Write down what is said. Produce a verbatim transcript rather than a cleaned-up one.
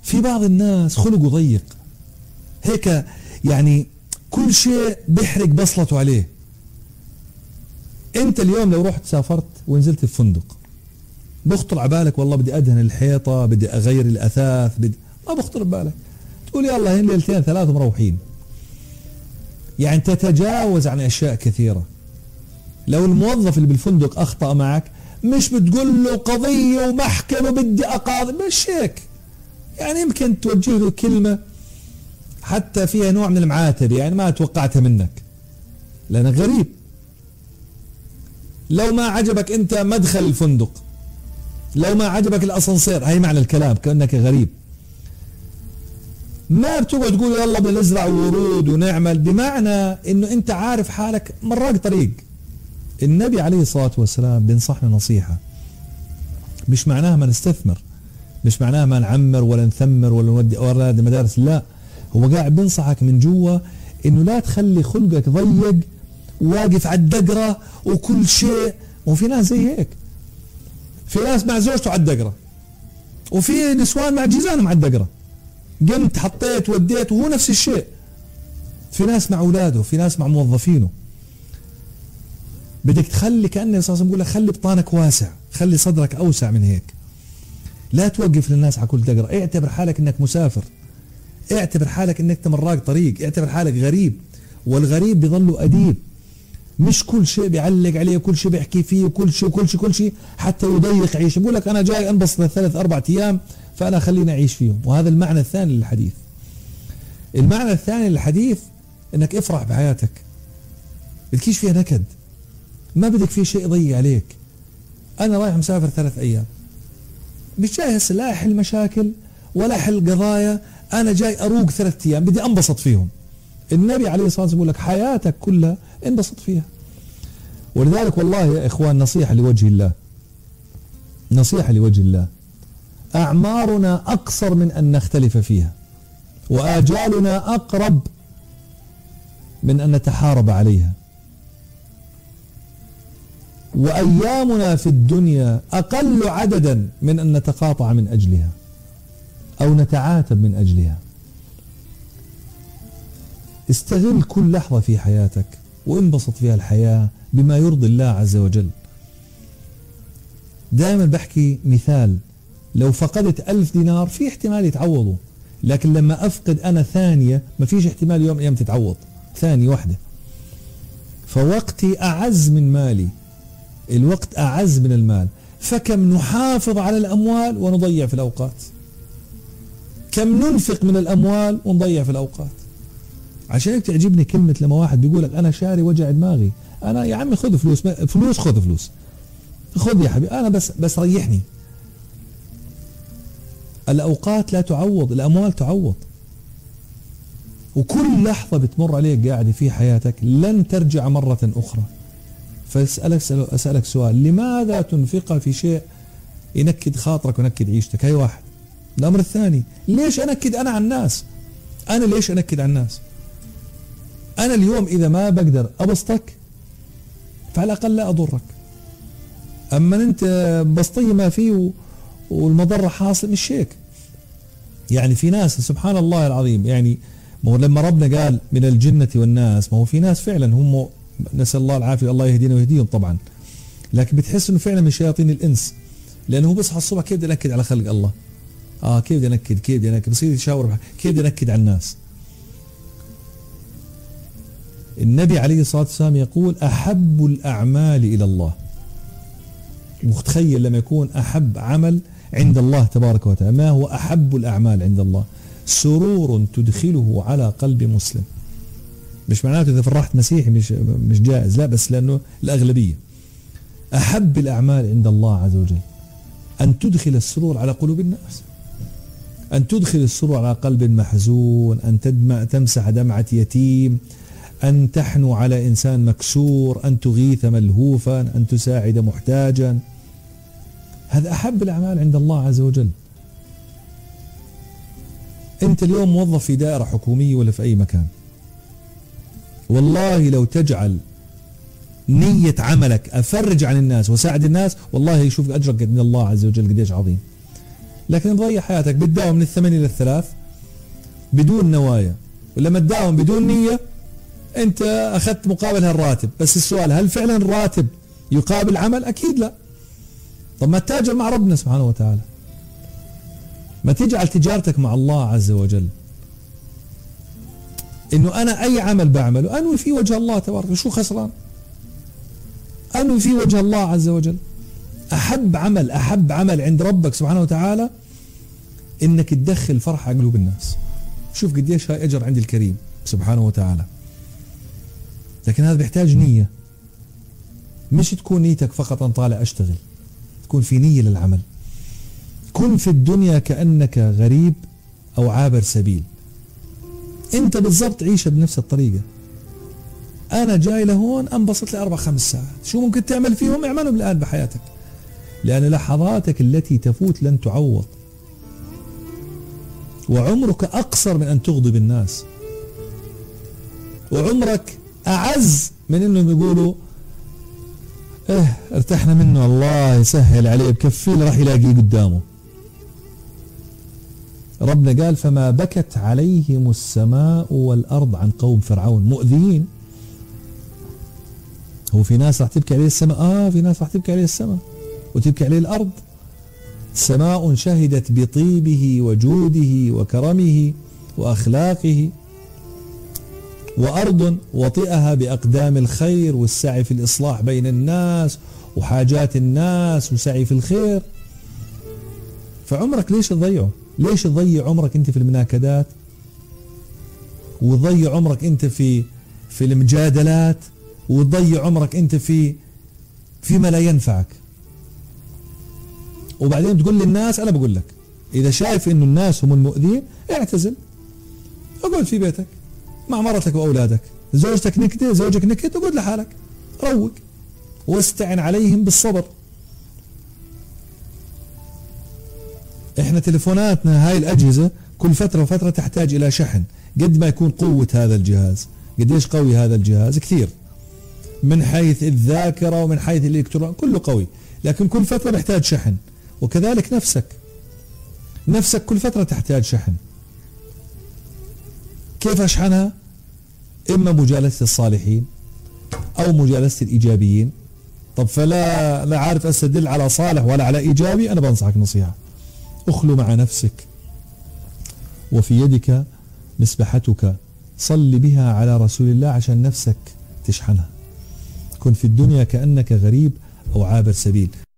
في بعض الناس خلقه ضيق هيك، يعني كل شيء بيحرق بصلته عليه. انت اليوم لو رحت سافرت ونزلت في فندق، بخطر على بالك والله بدي ادهن الحيطه، بدي اغير الاثاث، بدي ما بخطر ببالك، تقول يلا هن ليلتين ثلاث مروحين. يعني تتجاوز عن اشياء كثيره. لو الموظف اللي بالفندق اخطا معك مش بتقول له قضيه ومحكمه بدي اقاضي، مش هيك. يعني يمكن توجه له كلمه حتى فيها نوع من المعاتبه، يعني ما توقعتها منك لانك غريب. لو ما عجبك انت مدخل الفندق، لو ما عجبك الاسانسير، هي معنى الكلام كانك غريب. ما بتقعد تقول يلا بدنا نزرع ورود ونعمل، بمعنى انه انت عارف حالك مراق طريق. النبي عليه الصلاه والسلام بينصحنا نصيحه، مش معناها ما نستثمر، مش معناها ما نعمر ولا نثمر ولا نودي اولاد مدارس، لا، هو قاعد بينصحك من جوا انه لا تخلي خلقك ضيق واقف على الدقره وكل شيء. وفي ناس زي هيك، في ناس مع زوجته على الدقره، وفي نسوان مع جيرانهم على الدقره، قمت حطيت وديت وهو نفس الشيء. في ناس مع اولاده، في ناس مع موظفينه. بدك تخلي كأن الرسول بيقول لك خلي بطانك واسع، خلي صدرك اوسع من هيك. لا توقف للناس على كل دقره، اعتبر حالك انك مسافر، اعتبر حالك انك مراق طريق، اعتبر حالك غريب، والغريب بيظل اديب. مش كل شيء بيعلق عليه، كل شيء بيحكي فيه، وكل شيء وكل شيء كل شيء حتى يضيق عيش. بقول لك انا جاي انبسط ثلاث اربع ايام فانا خليني اعيش فيهم. وهذا المعنى الثاني للحديث. المعنى الثاني للحديث انك افرح بحياتك، بدكيش فيها نكد، ما بدك فيه شيء يضيق عليك. انا رايح مسافر ثلاث ايام، مش جاي هسه لا احل مشاكل ولا احل قضايا، انا جاي اروق ثلاث ايام بدي انبسط فيهم. النبي عليه الصلاه والسلام يقول لك حياتك كلها انبسط فيها. ولذلك والله يا اخوان نصيحه لوجه الله، نصيحه لوجه الله، اعمارنا اقصر من ان نختلف فيها، واجالنا اقرب من ان نتحارب عليها، وايامنا في الدنيا اقل عددا من ان نتقاطع من اجلها او نتعاتب من اجلها. استغل كل لحظة في حياتك وانبسط فيها الحياة بما يرضي الله عز وجل. دائما بحكي مثال، لو فقدت ألف دينار في احتمال يتعوضوا، لكن لما أفقد أنا ثانية ما فيش احتمال يوم أيام تتعوض ثانية واحدة. فوقتي أعز من مالي، الوقت أعز من المال، فكم نحافظ على الأموال ونضيع في الأوقات، كم ننفق من الأموال ونضيع في الأوقات. عشان هيك تعجبني كلمة لما واحد بيقول لك أنا شاري وجع دماغي. أنا يا عمي خذ فلوس، فلوس خذ فلوس، خذ يا حبيبي، أنا بس بس ريحني. الأوقات لا تعوض، الأموال تعوض. وكل لحظة بتمر عليك قاعدة في حياتك لن ترجع مرة أخرى. فأسألك أسألك سؤال، لماذا تنفقها في شيء ينكد خاطرك وينكد عيشتك؟ هاي واحد. الأمر الثاني، ليش أنكد أنا على الناس؟ أنا ليش أنكد على الناس؟ أنا اليوم إذا ما بقدر أبسطك فعلى الأقل لا أضرك. أما أنت بسطية ما فيه والمضرة حاصل، مش هيك. يعني في ناس سبحان الله العظيم، يعني ما هو لما ربنا قال من الجنة والناس، ما هو في ناس فعلا هم نسأل الله العافية، الله يهدينا ويهديهم طبعا، لكن بتحس انه فعلا من شياطين الانس، لانه هو بيصحى الصبح كيف بدي انكد على خلق الله، اه كيف بدي انكد كيف بدي انكد بصير يشاور كيف بدي انكد على الناس. النبي عليه الصلاة والسلام يقول أحب الأعمال إلى الله. وتخيل لما يكون أحب عمل عند الله تبارك وتعالى، ما هو أحب الأعمال عند الله؟ سرور تدخله على قلب مسلم. مش معناته إذا فرحت مسيحي مش مش جائز، لا، بس لأنه الأغلبية. أحب الأعمال عند الله عز وجل أن تدخل السرور على قلوب الناس، أن تدخل السرور على قلب محزون، أن تدمع تمسح دمعة يتيم، أن تحنو على إنسان مكسور، أن تغيث ملهوفا، أن تساعد محتاجا. هذا أحب الأعمال عند الله عز وجل. أنت اليوم موظف في دائرة حكومية ولا في أي مكان، والله لو تجعل نية عملك أفرج عن الناس وساعد الناس، والله يشوف أجرك من الله عز وجل قديش عظيم. لكن تضيع حياتك بتداوم من الثمانية للثلاث بدون نوايا، ولما تداوم بدون نية انت اخذت مقابل هالراتب. بس السؤال، هل فعلا الراتب يقابل عمل؟ اكيد لا. طب ما تتاجر مع ربنا سبحانه وتعالى، ما تجعل تجارتك مع الله عز وجل انه انا اي عمل بعمله انوي فيه وجه الله تبارك. شو خسران؟ انوي فيه وجه الله عز وجل. احب عمل احب عمل عند ربك سبحانه وتعالى انك تدخل فرح على قلوب الناس. شوف قديش هاي اجر عند الكريم سبحانه وتعالى. لكن هذا بيحتاج نية، مش تكون نيتك فقط أن طالع أشتغل، تكون في نية للعمل. كن في الدنيا كأنك غريب أو عابر سبيل. أنت بالضبط عيشها بنفس الطريقة. أنا جاي لهون أنبسط لأربع خمس ساعات، شو ممكن تعمل فيهم؟ اعملهم الآن بحياتك، لأن لحظاتك التي تفوت لن تعوض، وعمرك أقصر من أن تغضب الناس، وعمرك أعز من أنهم يقولوا إيه ارتحنا منه الله يسهل عليه بكفيل راح يلاقيه قدامه. ربنا قال فما بكت عليهم السماء والأرض عن قوم فرعون. مؤذيين. هو في ناس راح تبكي عليه السماء؟ آه في ناس راح تبكي عليه السماء وتبكي عليه الأرض. سماء شهدت بطيبه وجوده وكرمه وأخلاقه، وأرض وطئها بأقدام الخير والسعي في الإصلاح بين الناس وحاجات الناس وسعي في الخير. فعمرك ليش تضيعه؟ ليش تضيع عمرك أنت في المناكدات، وتضيع عمرك أنت في في المجادلات، وتضيع عمرك أنت في فيما لا ينفعك؟ وبعدين تقول للناس، أنا بقول لك إذا شايف إنه الناس هم المؤذين اعتزل، اقعد في بيتك مع مرتك وأولادك. زوجتك نكدة، زوجك نكد، اقعد لحالك روق واستعن عليهم بالصبر. احنا تلفوناتنا هاي الأجهزة كل فترة وفترة تحتاج إلى شحن. قد ما يكون قوة هذا الجهاز، قديش قوي هذا الجهاز؟ كثير، من حيث الذاكرة ومن حيث الإلكترون كله قوي، لكن كل فترة بيحتاج شحن. وكذلك نفسك، نفسك كل فترة تحتاج شحن. كيف أشحنها؟ إما مجالسة الصالحين أو مجالسة الإيجابيين. طب فلا لا عارف أستدل على صالح ولا على إيجابي، أنا بنصحك نصيحة، أخلو مع نفسك، وفي يدك مسبحتك صل بها على رسول الله عشان نفسك تشحنها. كن في الدنيا كأنك غريب أو عابر سبيل.